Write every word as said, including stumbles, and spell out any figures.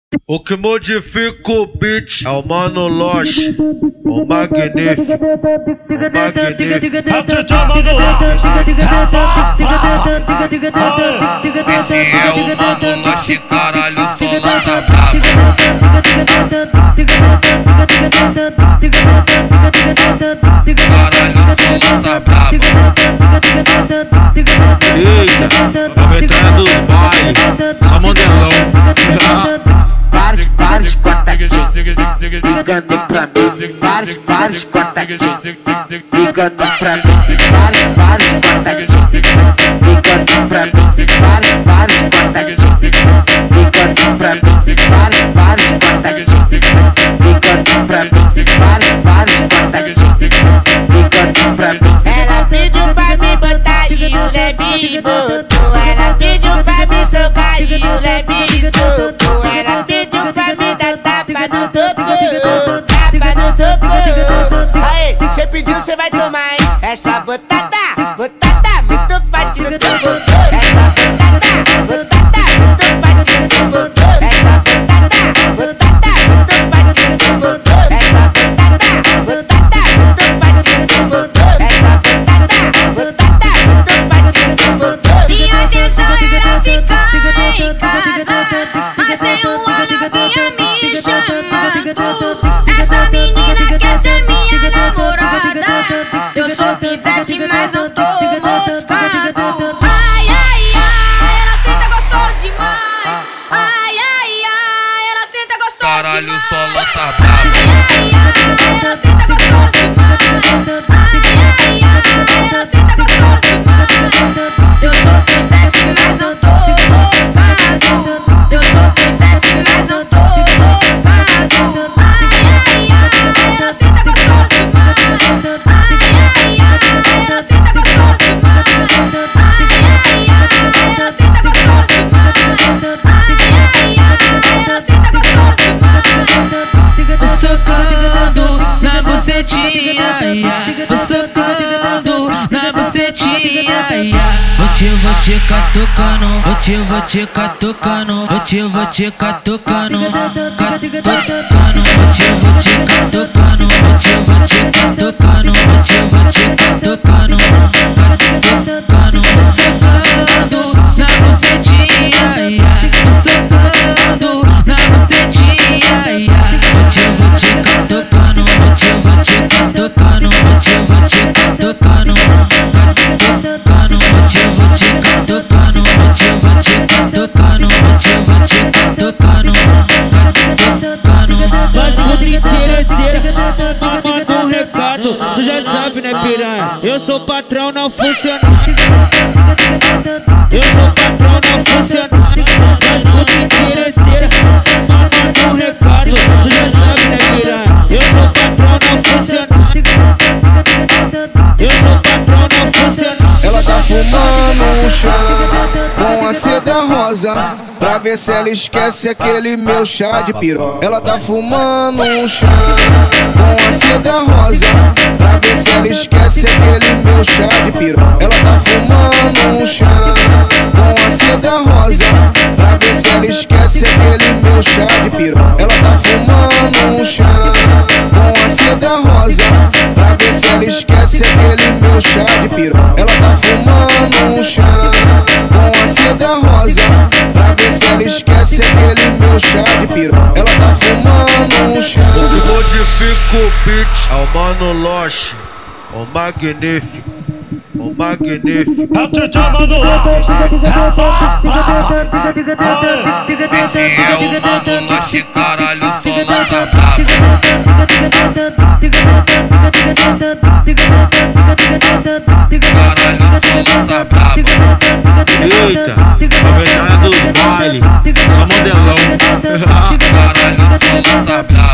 O que modifica o beat é o Mano Loche, o magnífico, o magnífico. Esse é o Mano Loche, caralho, sou lança brava. Caralho, sou lança brava. Eita, aproveitando dos bailes, só modelão. Vários, vários contatinhos ligando pra mim. Vários, vários contatinhos ligando pra mim. Vários, vários contatinhos ligando pra mim. Vários, vários contatinhos ligando pra mim. Vários, vários contatinhos ligando pra mim. Vários, vários contatinhos ligando pra mim. Ela pediu pra me botar e o Levinho botou. Ela pediu pra me socar e o Levinho botou. Ela pediu pra me dar tapa no topo, tapa no topo. Aí, cê pediu, cê vai tomar, hein? Essa botada, botada muito forte no topo. Essa botada, botada muito forte no topo. Essa botada, botada muito forte no topo. Essa botada, botada muito forte no topo. Essa botada, botada muito forte no topo. Minha atenção era ficar em casa, mas sem um olho vinha me chamando. Essa menina quer ser minha namorada. Eu sou pivete, mas eu tô moscado. Ai, ai, ai, ela senta gostoso demais. Ai, ai, ai, ela senta gostoso demais. Caralho, só lança brava. Ai, ai, ai, ela senta gostoso demais. Ai, ai, ai, ela senta gostoso demais. Eu sou pivete, mas eu tô moscado. Eu sou pivete, mas eu tô moscado. Ai, ai, ai, ela senta gostoso demais. Ai, ai, ai, ela senta gostoso demais. Ai, ai, ai, ela senta gostoso demais. Ai, ai, ai, ela senta gostoso demais. Socando na bucetinha, ia. Socando na bucetinha, ia. Vou te, vou te catucando, vou te, vou te catucando, vou te, vou te catucando, catucando, vou te, vou te catucando, vou te, vou te catucando, vou te, vou te catucando, catucando, socando na bucetinha, ia. Socando na bucetinha, ia. Vou te, vou te catucando, vou te, vou te catucando, vou te, vou te catucando, catucando, vou te, vou te catucando, vou te, vou te catucando, vou te, vou te catucando, catucando. Mas puta interesseira, manda um recado. Tu já sabe, né, piranha? Eu sou patrão, não funcionário. Eu sou patrão, não funcionário. Mas puta interesseira, manda um recado. Tu já sabe, né, piranha? Eu sou patrão, não funcionário. Eu sou patrão, não funcionário. Ela tá fumando um chá com a seda rosa, pra ver se ela esquece aquele meu chá de piroca. Ela tá fumando um chá com a seda rosa, pra ver se ela esquece aquele meu chá de piroca. Ela tá fumando um chá com a seda rosa, pra ver se ela esquece aquele meu chá de piroca. Ela tá fumando um chá com a seda rosa, pra ver se ela esquece aquele meu chá de piroca. Ela tá fumando um chá com a seda rosa, pra ver se ela esquece aquele meu chá de piroca. Ela tá fumando um chá. O que modifica o beat é o Mano Loche, o magnífico, o magnífico. Esse é o Mano Loche, caralho, sou lança brava. Caralho, sou lança brava. Eita, aproveitando dos bailes, só modelão. Caralho, sou lança brava.